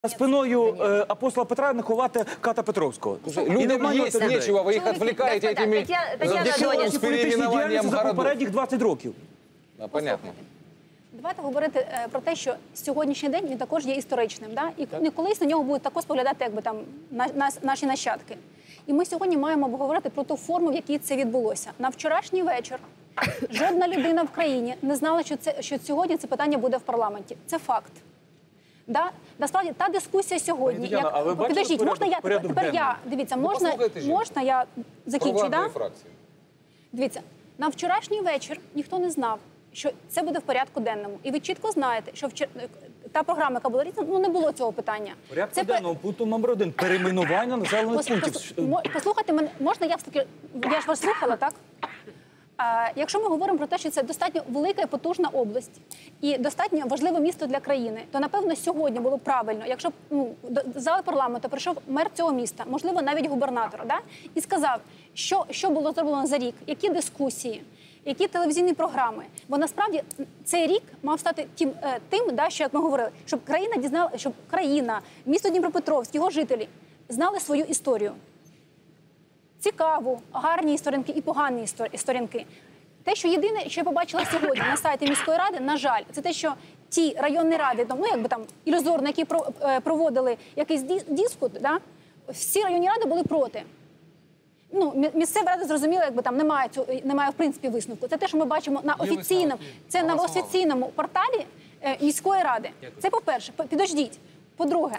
Спиною апостола Петра не ховати Ката Петровського. Людям есть нечего, вы их отвлекаете этими переименованием за попередніх 20 років. Понятно. Давайте говорити про те, що сьогоднішній день він також є історичним, да? І колись на нього будуть також споглядати, якби там наші нащадки. І ми сьогодні маємо обговорити про ту форму, в якій це відбулося. На вчорашній вечір жодна людина в країні не знала, що сьогодні це питання буде в парламенті. Це факт. Да? Насправді, та дискусія сьогодні... Підождіть, можна я тепер дивіться, можна я закінчу, да? Дивіться, на вчорашній вечір ніхто не знав, що це буде в порядку денному. І ви чітко знаєте, що та програма, яка була різна, не було цього питання. Порядку денному, пункту номер 1 – перейменування населених пунктів. Послухайте мене, можна я все-таки, я ж вас слухала, так? Якщо ми говоримо про те, що це достатньо велика і потужна область і достатньо важливе місто для країни, то, напевно, сьогодні було б правильно, якщо б до зали парламенту прийшов мер цього міста, можливо, навіть губернатор, да? І сказав, що було зроблено за рік, які дискусії, які телевізійні програми. Бо насправді цей рік мав стати тим, да, що, як ми говорили, щоб країна дізнала, щоб країна, місто Дніпропетровськ, його жителі знали свою історію. Цікаву, гарні сторінки і погані сторінки. Те, що єдине, що я побачила сьогодні на сайті міської ради, на жаль, це те, що ті районні ради, ну якби там ілюзорно, які проводили якийсь диспут, да, всі районні ради були проти. Ну, місцева рада зрозуміла, якби там немає в принципі висновку. Це те, що ми бачимо на офіційному порталі міської ради. Це по-перше. Підождіть. По-друге,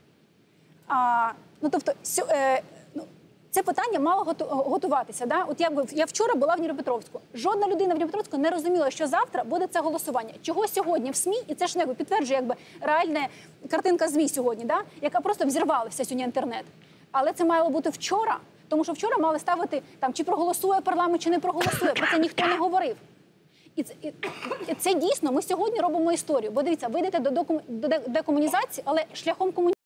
це питання мало готуватися. Да? От я вчора була в Дніпропетровську. Жодна людина в Дніпропетровську не розуміла, що завтра буде це голосування. Чого сьогодні в СМІ, і це ж підтверджує реальна картинка ЗМІ сьогодні, да? Яка просто взірвалася сьогодні інтернет. Але це мало бути вчора, тому що вчора мали ставити, там, чи проголосує парламент, чи не проголосує. Про це ніхто не говорив. І це дійсно, ми сьогодні робимо історію. Бо дивіться, ви йдете до декомунізації, але шляхом комунізації.